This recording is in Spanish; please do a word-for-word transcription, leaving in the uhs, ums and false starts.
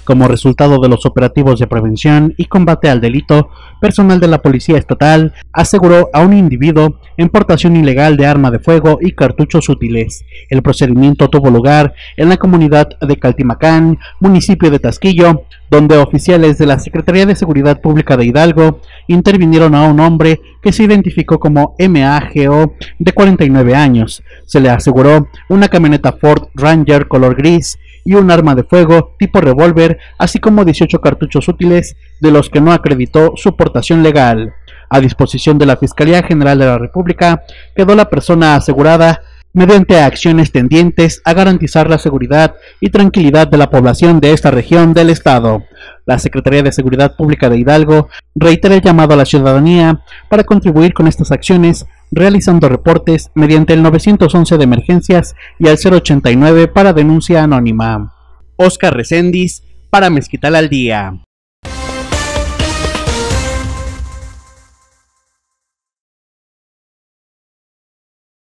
Como resultado de los operativos de prevención y combate al delito, personal de la Policía Estatal aseguró a un individuo en portación ilegal de arma de fuego y cartuchos útiles. El procedimiento tuvo lugar en la comunidad de Caltimacán, municipio de Tasquillo, donde oficiales de la Secretaría de Seguridad Pública de Hidalgo intervinieron a un hombre que se identificó como M A G O de cuarenta y nueve años. Se le aseguró una camioneta Ford Ranger color gris y un arma de fuego tipo revólver, así como dieciocho cartuchos útiles de los que no acreditó su portación legal. A disposición de la Fiscalía General de la República quedó la persona asegurada mediante acciones tendientes a garantizar la seguridad y tranquilidad de la población de esta región del estado. La Secretaría de Seguridad Pública de Hidalgo reitera el llamado a la ciudadanía para contribuir con estas acciones, realizando reportes mediante el nueve once de emergencias y al cero ochenta y nueve para denuncia anónima. Oscar Reséndiz, para Mezquital al Día.